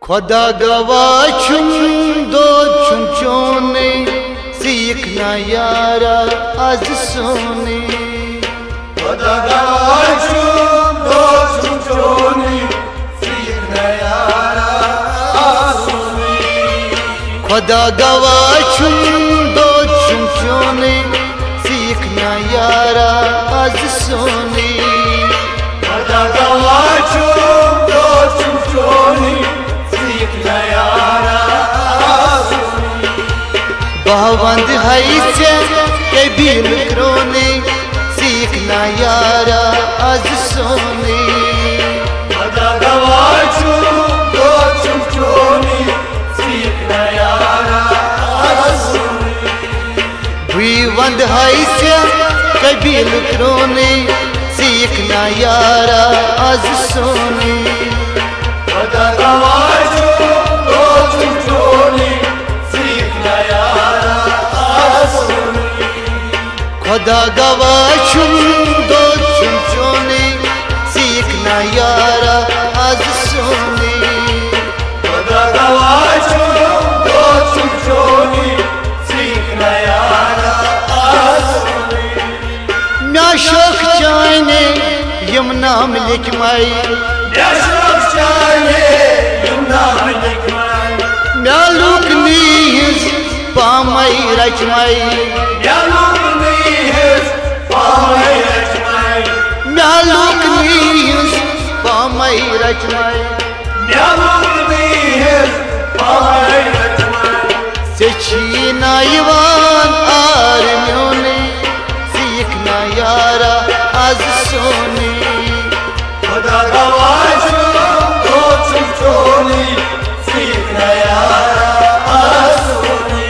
खुदा गवाह छुम दो छुम चोने सीखना यारा आज सोने। खुदा गवाह छुम दो छुम चोने सीखना यारा आज सोने। खुदा गवाह छुम दो छुम चोने सीखना यारा आज सोने। खुदा गवाह छुम दो छुम चोने बावंद है से के बिल क्रोने सीखना यारा आज सोने। खुदा गवाह छुम दो छुम चोने सीखना यारा आज सोने। भीवंद है से के बिल क्रोने सीखना यारा आज सोने। खुदा गवाह छुम दो छुम चोने सीखना यारा आज सोने। खुदा गवाह छुम दो छुम चोने सीखना यारा आज सोने। खुदा गवाह छुम दो छुम चोने सीखना यारा आज सोने। म्या शोख चाहने यम नाम लिखमाई म्या शोख चाहने यम नाम लिखमाई। म्या लुकनी हिज पामई रचमाई। म्या लुकनी हिज पामई रचमाई। म्या लुकनी हिज पामई रचमाई। म्या लुकनी हिज पामई रचमाई। से नायवान आर म्योने सीखना यारा आज सोने। खुदा गवाह छुम दो छुम चोने सीखना यारा आज सोने।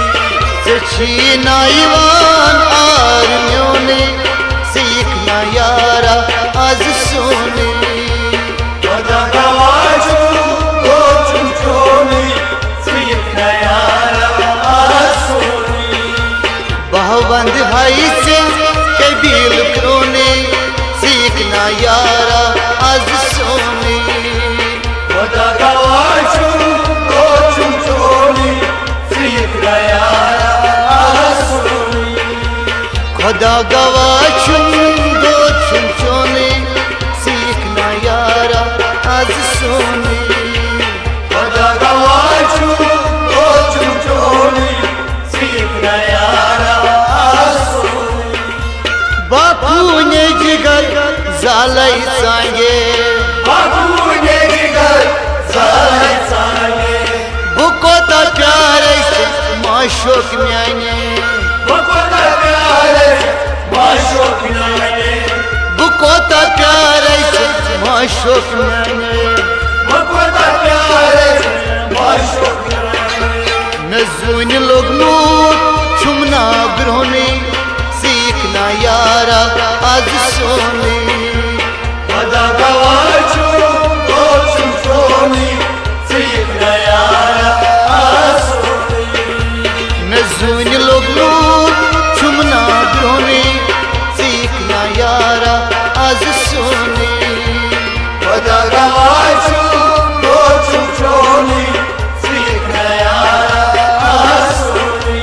से नायवान आर म्योने सीखना यारा आज सोने। खुदा गवाह छुम दो छुम चोने सीखना यारा आज सोने। बावंद है से के बिल क्रोने सीखना यारा आज सोने। खुदा गवाह छुम दो छुम चोने सीखना यारा आज सोने। खुदा गवाह छुम दो छुम चोने सीखना यारा आज सोने। खुदा गवाह छुम दो छुम चोने सीखना यारा आज सोने। बापू ने जिगर जालई सांगे। बापू ने जिगर जालई सांगे। बुकोता प्यारे से माशोक म्याने। बुकोता प्यारे माशोक म्याने। बुकोता प्यारे से माशोक म्याने। बुकोता प्यारे माशोक म्याने। नजून लोग मूत छुमना ग्रोने सीखना यारा आज सोने। खुदा गवाह छुम दो छुम चोने सीखना यारा आज सोने। नजून लोग मूत छुमना ग्रोने सीखना यारा आज सोने। खुदा गवाह छुम दो छुम चोने सीखना यारा आज सोने।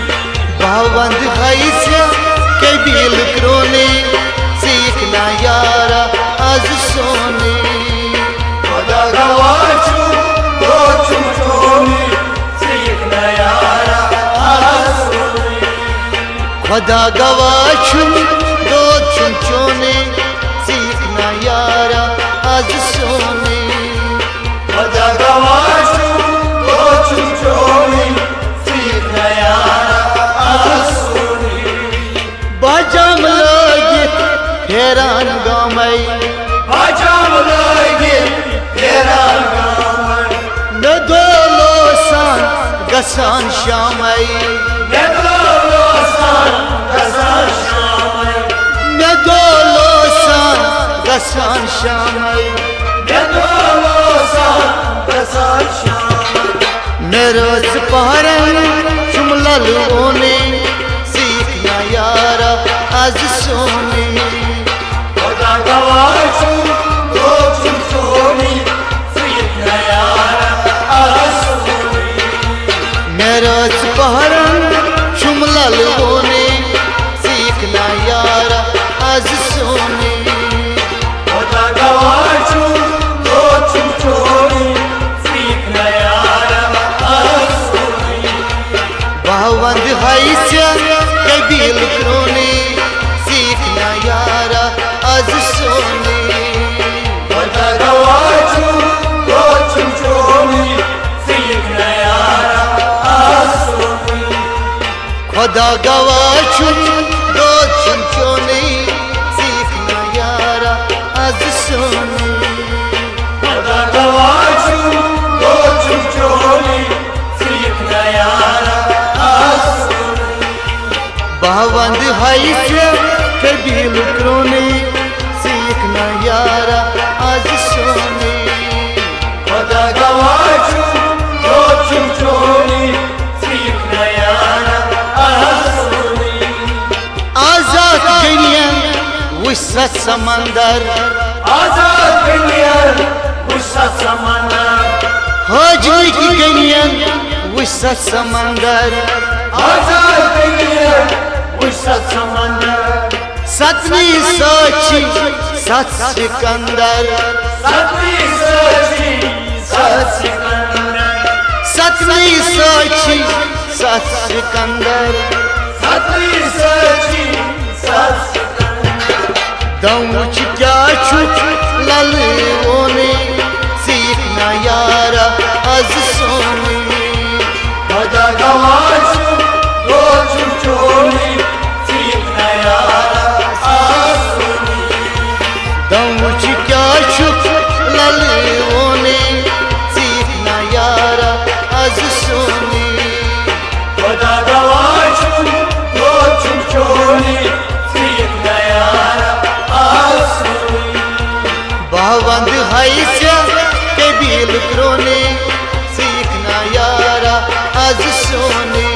बावंद है से के बिल क्रोने सीखना यारा आज सोने। खुदा गवाह छुम दो छुम चोने सीखना यारा आज सोने। खुदा गवाह छुम दो छुम चोने सीखना यारा आज सोने। खुदा गवाह छुम दो छुम चोने सीखना यारा आज सोने। बाजाम लगित हैरान गामई। बाजाम लगित हैरान गामई। न दोलो सान गसान शामई। न दोलो सान गसान शामई। न दोलो सान गसान शामई। न दोलो सान गसान शामई। न रोज पहरन चुमलल ओने सीखना यारा आज सोने। खुदा गवाह छुम दो छुम चोने सीखना यारा हाई से कबील क्रोने सीखना यारा आज सोने खुदा गवाचू दो चुमचोनी सीखना यारा आज सोनी खुदा गवाचू दो चुमचोने सीखना यारा आज सोने खुदा गवाचू दो चुमचोनी सीखना यारा आज सोनी बावंद हाई से कबील क्रोने सीखना यारा आज सोने खुदा गवाचू दो चुमचोनी सीखना यारा आज सोनी आजाद दुनिया वसत समंदर आजाद दुनिया वसत समंदर हाजमी की दुनिया वसत समंदर आजाद दुनिया वसत समंदर सतनी साची सत सिकंदर सतनी साची सत सिकंदर सतनी साची सत सिकंदर सतनी साची सत सिकंदर दौच क्या छुप लल ओने सीखना यारा आज सोने खुदा गवाचू दो चुमचोनी सीखना यारा आज सोनी दौच क्या छुप लल ओने सीखना यारा आज सोने खुदा गवाचू दो चुमचोनी सीखना यारा आज सोनी बावंद हाई से कबील क्रोने सीखना यारा आज सोने